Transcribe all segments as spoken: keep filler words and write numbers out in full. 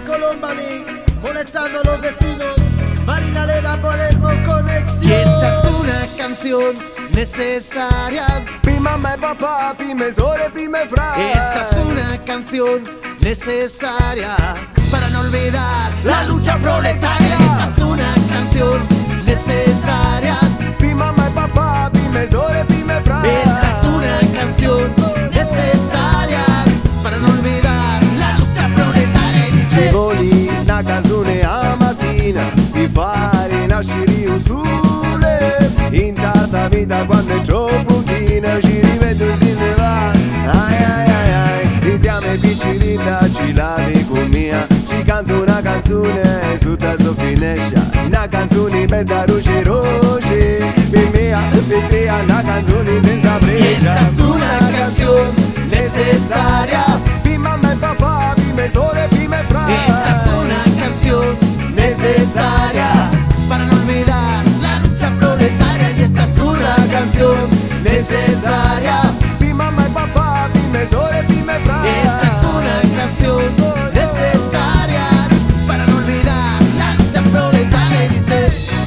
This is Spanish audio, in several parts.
Colombani, molestando a los vecinos. Marina Leda, Palermo Conexión. Y esta es una canción necesaria. Pi mamma e papà, pi me sole, pi me fra. Esta es una canción necesaria para no olvidar la lucha proletaria. Esta es una canción necesaria. Pi mamma e papà, pi me sole, pi me fra. Esta es una canción necesaria para no olvidar la lucha proletaria. E dice: Ci voli una canzone a mattina di fare nascere un sole. In tasta vita quando è pochina ci rivedo si ne va. Ai ai ai ai, insieme piccirita ci lavi con mia. Ci canto una canzone su tasso finescia. Una canzone bella roce roce. Per mia, per te una canzone senza Y esta breccia. es una canción necesaria. Pi mamma e papà, pi me sole, pi me fra. Esta es una canción necesaria para no olvidar la lucha proletaria. Y esta es una canción necesaria. Pi mamma e papà, pi me sole, pi me fra. Esta es una canción necesaria para no olvidar la lucha proletaria. Y dice: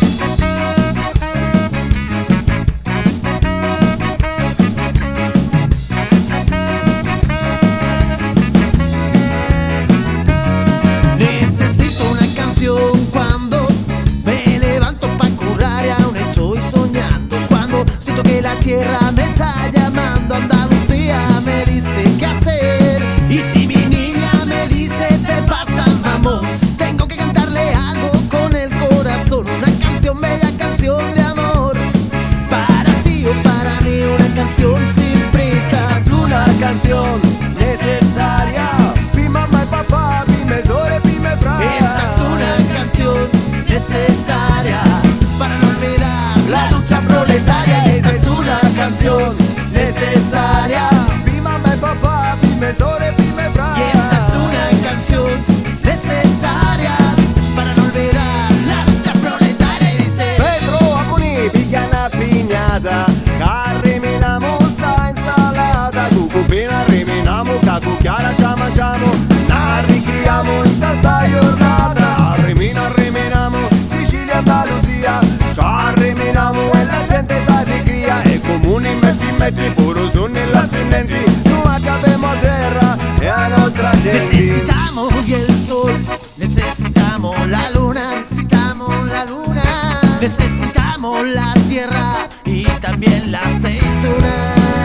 necesito una canción cuando me levanto pa' currar y aún estoy soñando. Cuando siento que la tierra me está llamando. Andalucía me dice qué hacer. Y si mi niña me dice te pasa mamón, tengo que cantarle algo con el corazón. Una canción bella, canción de amor. Para ti o para mí, una canción sin prisa. Es una canción necesaria. Pi mamma e papà, pi me sole, pi me fra. Esta es una canción necesaria para no olvidar la lucha proletaria. Esta es una canción necesaria. Pi mamma e papà, pi me sole, pi me fra. Y esta es una canción necesaria para no olvidar la lucha proletaria. Y dice: Pedro Acuni, piglia una pignata. Arriminamo sta insalata. Cucupina arriminamo, cacucchiara ci mangiamo. Arricchiamo in sta giornata. Arrimina, arriminamo, Sicilia, Andalusia. Ci arriminamo e la gente sa di cria. E comuni metti metti puro su nella ascendenti. Noi abbiamo terra e a nostra gente. necesitamos el sol, necesitamos la luna, necesitamos la luna, necesitamos la tierra y también la aceituna.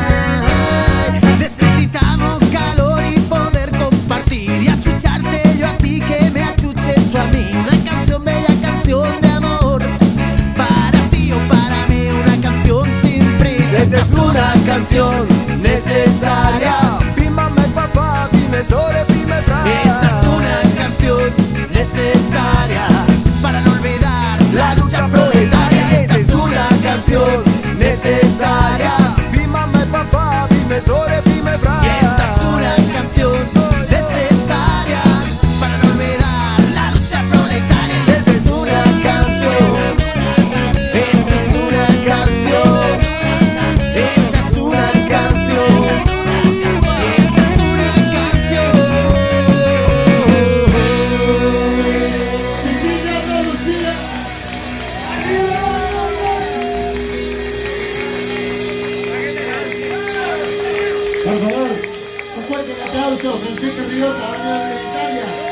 Necesitamos calor y poder compartir y achucharte yo a ti, que me achuches tú a mí. Una canción bella, canción de amor. Para ti o para mí, una canción sin prisa. Esta es una canción necesaria. Pi mamma e papà, pi me sole, pi me fra. Esta es una canción necesaria para no olvidar la lucha proletaria. Esta es una canción necesaria. Pi mamma e papà, pi me sole, pi me fra. Y esta es una canción necesaria para no olvidar la lucha proletaria. Y esta es una canción. Esta es una canción. Esta es una canción. Esta es una canción. Sicilia, Andalucía. Por favor, un fuerte aplauso, Francesco Riota, de Italia.